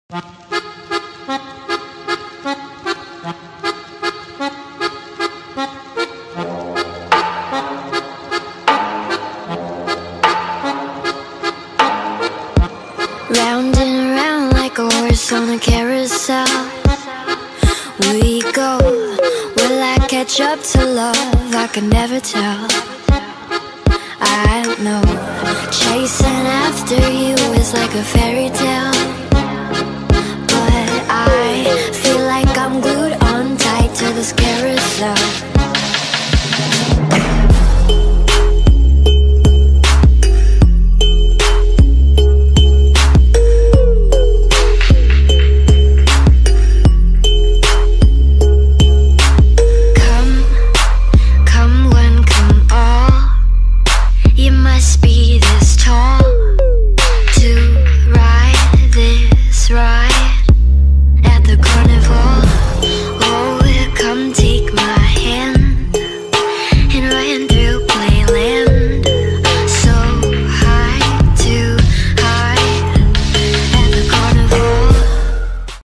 Round and round like a horse on a carousel we go. Will I catch up to love? I can never tell. I don't know. Chasing after you is like a fairy tale, but I feel like I'm glued on tight to this carousel. Be this tall to ride this ride.